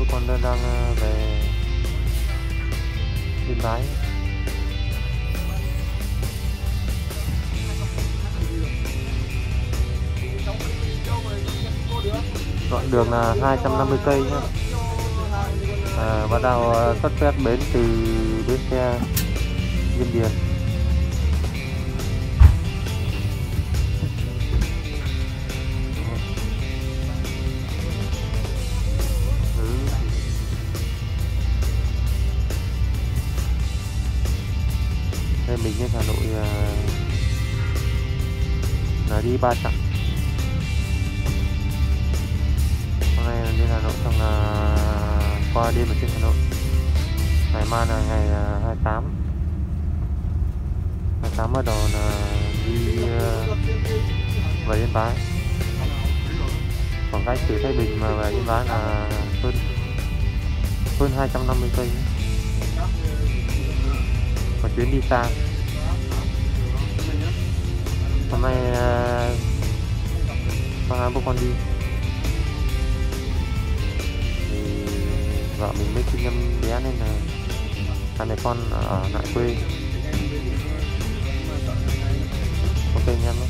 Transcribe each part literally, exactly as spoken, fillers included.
bố con đang đang về Yên Bái. Đoạn đường là hai trăm năm mươi cây nhé. À, bắt đầu xuất phát bến từ bến xe Diêm Điền. Đây mình lên Hà Nội là đi ba chặng. Hôm nay là đi Hà Nội xong là qua đêm ở trên Hà Nội. Ngày mai là ngày hai mươi tám. hai mươi tám bắt đầu là đi về Yên Bái. Khoảng cách từ Thái Bình mà về Yên Bái là hơn hơn hai trăm năm mươi cây. Một chuyến đi xa. Hôm nay con hai bố con đi thì vợ mình mới sinh em bé nên là hai mẹ con ở lại quê. Ok anh em nhé.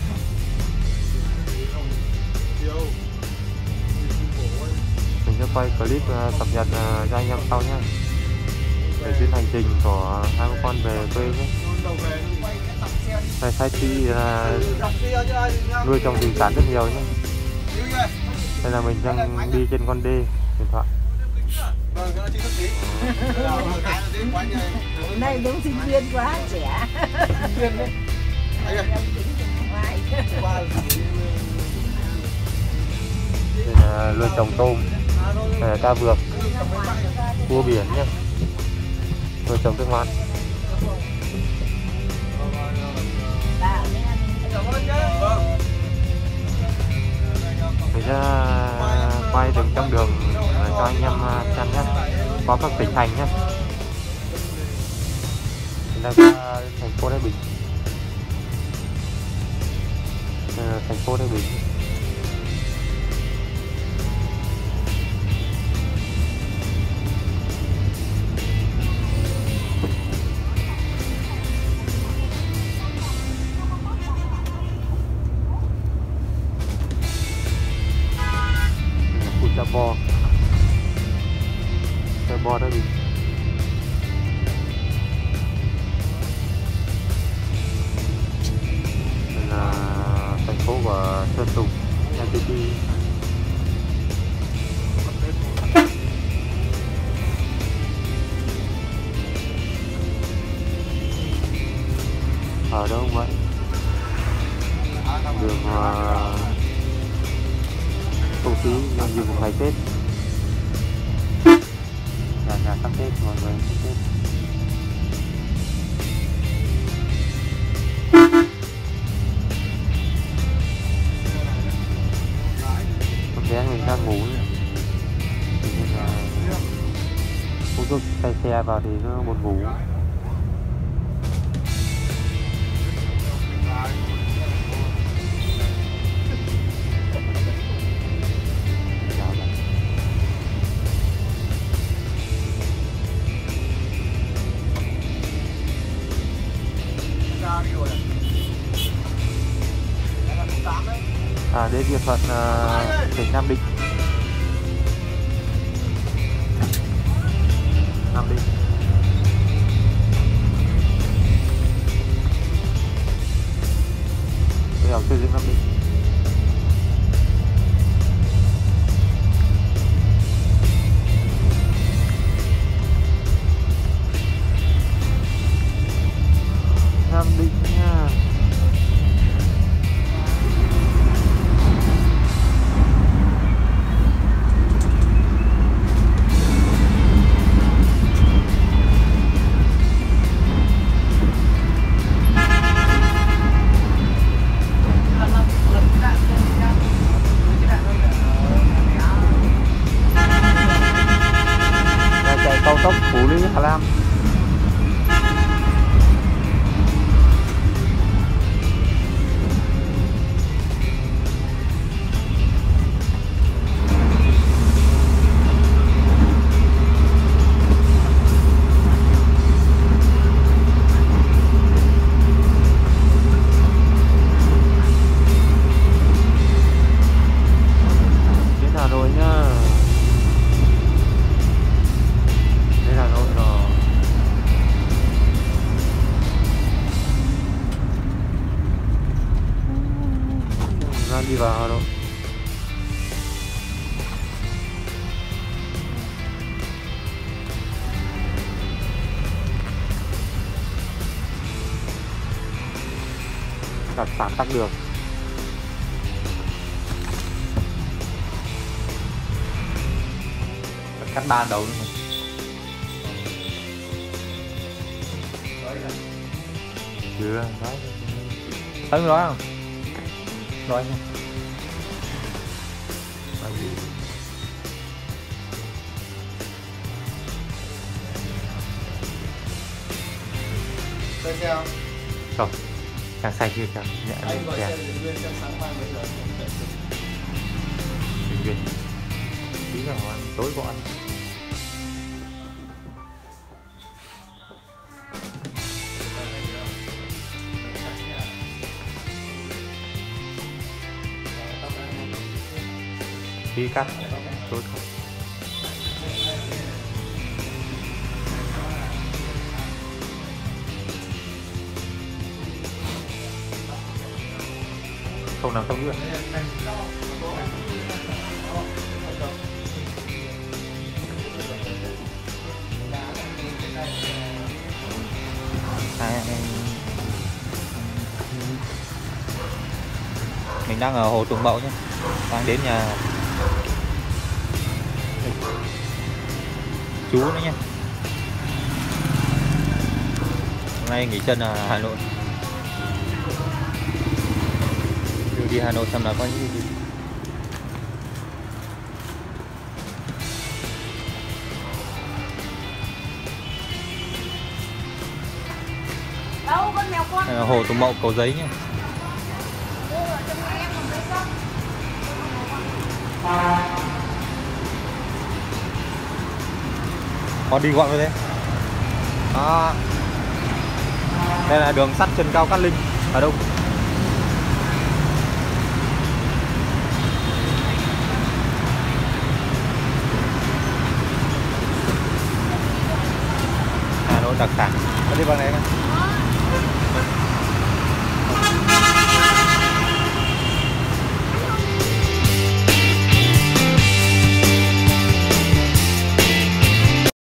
Mình sẽ quay clip cập nhật cho anh em sau nhé, về chuyến hành trình của hai bố con về quê nhé. Này sai chi là nuôi trồng thủy sản rất nhiều nhé. Đây là mình đang đi trên con đê điện thoại. Này đúng sinh viên quá trẻ. Đây là nuôi trồng tôm, đây là cá vược, cua biển nhé, nuôi trồng nước mặn. Mình sẽ quay từng trong đường cho anh em xem nhé, có các tỉnh thành nhé. Mình đang qua thành phố Thái Bình. Thành phố Thái Bình. Chợ bò, chợ bò Thái Bình. Đây là thành phố của Sơn Tùng, en tê pê. Ở đâu vậy? Đường uh, không khí nhân dịp một ngày Tết. Nhà nhà sắp Tết, mọi người sắp Tết. Con bé mình đang ngủ nữa. Nên là hút thuốc say xe vào thì nó buồn ngủ. À, đến địa phận uh, tỉnh Nam Định. Nam Định. Đây là xây dựng Nam Định. Nam Định nha. đặc sản tắc đường. Cắt ba đầu nữa. Chưa nói. Thấy nói không? Nói không? Nói gì? Xe xe không? Không. Càng xanh chưa càng nhẹ. Anh gọi xe Điện Nguyên xem sáng mai mấy giờ? Điện Nguyên. Tí nào ăn tối có ăn. Tí cắt tối không. Không nằm trong nước. Mình đang ở Hồ Tùng Mậu nhé, đang đến nhà chú nữa nhé. Hôm nay nghỉ chân ở Hà Nội, đưa đi Hà Nội xem là có những gì. Đâu con mèo con. Đây là Hồ Tùng Mậu, Cầu Giấy nhé. Con đi gọn rồi đấy. Đó. Đây là đường sắt trên cao Cát Linh, Hà Đông. Hà Nội đặc sản. Con đi bằng này.